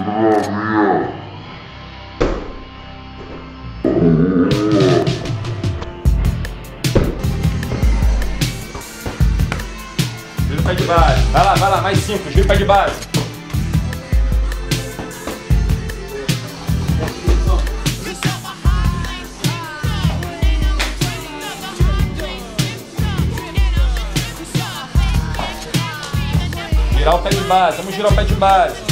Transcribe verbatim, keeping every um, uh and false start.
Gira o pé de base. Vai lá, vai lá, mais cinco. Gira o pé de base. Girar o pé de base. Vamos girar o pé de base.